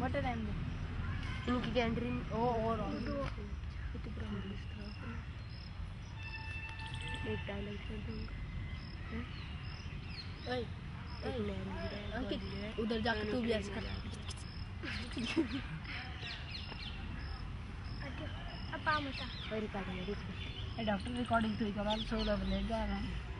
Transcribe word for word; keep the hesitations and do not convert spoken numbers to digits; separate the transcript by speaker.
Speaker 1: मटर टाइम दे
Speaker 2: इनकी कैंड्रीन
Speaker 1: ओ और
Speaker 2: एक डायलॉग कर दूंगा।
Speaker 1: ओए अंकित उधर जाकर तू भी ऐसे कर
Speaker 2: अब आ मत
Speaker 1: डॉक्टर रिकॉर्डिंग तो ही करा सोलह ले जा रहा है।